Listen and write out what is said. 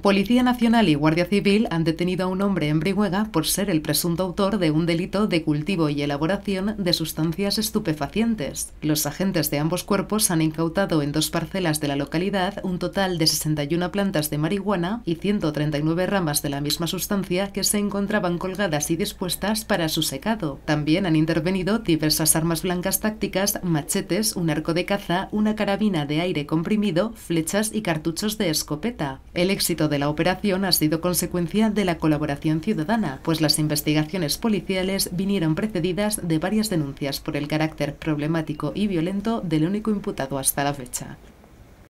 Policía Nacional y Guardia Civil han detenido a un hombre en Brihuega por ser el presunto autor de un delito de cultivo y elaboración de sustancias estupefacientes. Los agentes de ambos cuerpos han incautado en 2 parcelas de la localidad un total de 61 plantas de marihuana y 139 ramas de la misma sustancia que se encontraban colgadas y dispuestas para su secado. También han intervenido diversas armas blancas tácticas, machetes, un arco de caza, una carabina de aire comprimido, flechas y cartuchos de escopeta. El éxito de la operación ha sido consecuencia de la colaboración ciudadana, pues las investigaciones policiales vinieron precedidas de varias denuncias por el carácter problemático y violento del único imputado hasta la fecha.